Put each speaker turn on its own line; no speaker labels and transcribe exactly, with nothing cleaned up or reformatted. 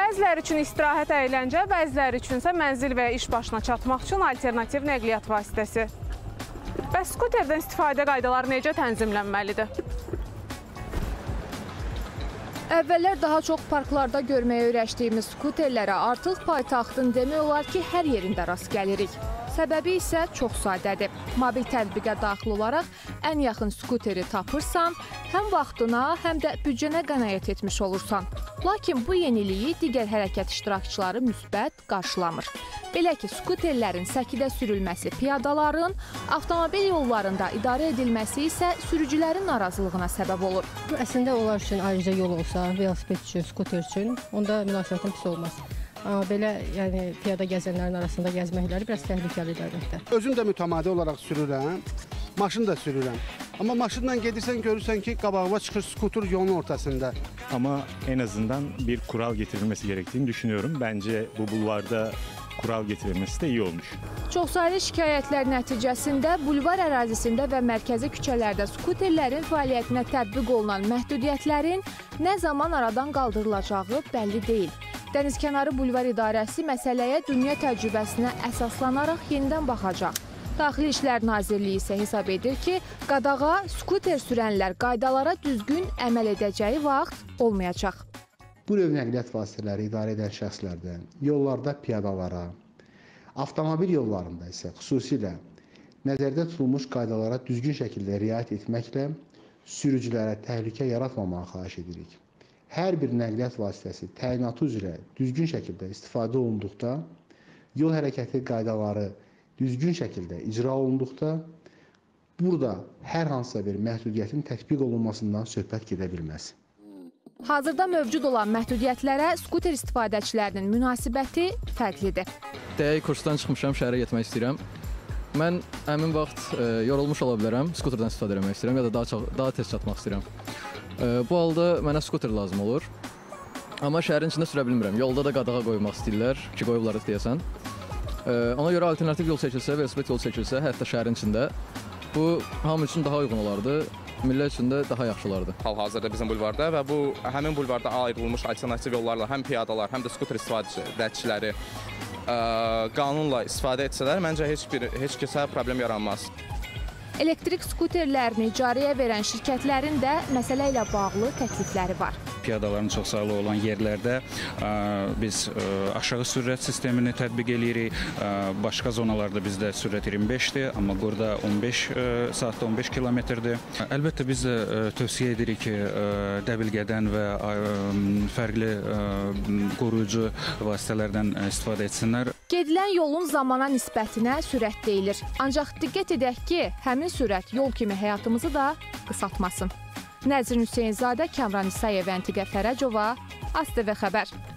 Bəziləri üçün istirahət əyləncə, bəziləri üçünsə mənzil və ya iş başına çatmaq üçün alternativ nəqliyyat vasitəsi. Bəs skuterdən istifadə qaydaları necə tənzimlənməlidir?
Əvvəllər daha çox parklarda görməyə öyrəşdiyimiz skuterlərə artıq paytaxtın demək olar ki, hər yerində rast gəlirik. Səbəbi isə çox sadədir. Mobil tətbiqə daxil olaraq ən yaxın skuteri tapırsan, həm vaxtına, həm də büdcənə qənaət etmiş olursan. Lakin bu yeniliyi digər hərəkət iştirakçıları müsbət qarşılamır. Belə ki, skuterlərin səkidə sürülməsi piyadaların, avtomobil yollarında idarə edilməsi isə sürücülərin narazılığına səbəb olur.
Əslində onlar üçün ayrıca yol olsa, velosiped üçün, skuter üçün, onda münasibətin pis olmaz. Amma belə, yəni piyada gəzənlərin arasında gəzməkləri biraz təhlükəlidir əlbəttə.
Özüm də mütəmadi olaraq sürürəm, maşın da sürürəm. Amma maşınla gedirsən, görürsən ki, qabağıma çıxır skuter yolun ortasında.
Ama en azından bir kural getirilmesi gerektiğini düşünüyorum. Bence bu bulvarda kural getirilmesi de iyi olmuş.
Çoxsaylı şikayətlər nəticəsində bulvar ərazisində və mərkəzi küçələrdə skuterlərin fəaliyyətinə tətbiq olunan məhdudiyyətlərin nə zaman aradan qaldırılacağı bəlli deyil. Dənizkənarı Bulvar İdarəsi məsələyə dünya təcrübəsinə əsaslanaraq yenidən baxacaq. Daxili İşlər Nazirliyi isə hesab edir ki, qadağa skuter sürənlər qaydalara düzgün əməl edəcəyi vaxt olmayacaq.
Bu növ nəqliyyat vasitələri idarə edən şəxslərdən yollarda piyadalara, avtomobil yollarında isə xüsusilə nəzərdə tutulmuş qaydalara düzgün şəkildə riayət etməklə sürücülərə təhlükə yaratmamağı xahiş edirik. Hər bir nəqliyyat vasitəsi təyinatı üzrə düzgün şəkildə istifadə olunduqda, yol hərəkəti qaydaları düzgün şəkildə icra olunduqda, burada hər hansısa bir məhdudiyyətin tətbiq olunmasından söhbət gedə bilməz.
Hazırda mövcud olan məhdudiyyətlərə skuter istifadəçilərinin münasibəti fərqlidir.
Dəqiq kursdan çıxmışam, şəhərə getmək istəyirəm. Mən həmin vaxt e, yorulmuş ola bilərəm, skuterdən istifadə etmək istəyirəm ya da daha, çox, daha tez çatmaq istəyirəm. E, bu halda mənə skuter lazım olur. Amma şəhərin içində sürə bilmirəm. Yolda da qadağa qoymaq istəyirlər ki, qoyublar deyəsən. E, ona görə alternativ yol çəkilsə, velosiped yol çəkilsə, hətta şəhərin içində bu hamı üçün daha uyğun olardı. Millət üçün də daha yaxşı olardı.
Hal-hazırda bizim bulvarda və bu həmin bulvarda ayrılmış alternativ yollarla həm piyadalar, həm də skuter istifadəçiləri ə, qanunla istifadə etsələr, məncə heç bir heç kəsə problem yaranmaz.
Elektrik skuterlərini icarəyə verən şirkətlərin də məsələ ilə bağlı təklifləri var.
Piyadaların çoxsaylı olan yerlərdə ə, biz ə, aşağı sürət sistemini tətbiq edirik. Ə, başqa zonalarda bizdə sürət iyirmi beşdir, amma burada on beş ə, saatda on beş kilometrdir. Əlbəttə biz də ə, tövsiyə edirik ki, ə, dəbilqədən və ə, fərqli ə, qoruyucu vasitələrdən istifadə etsinlər.
Gedilən yolun zamana nisbətinə sürət deyilir. Ancaq diqqət edək ki, həmin sürət yol kimi həyatımızı da qısaltmasın. Nəzrin Hüseynzadə, Kəmran İsayev, Əntiqə Fərəcova, A S T V Xəbər.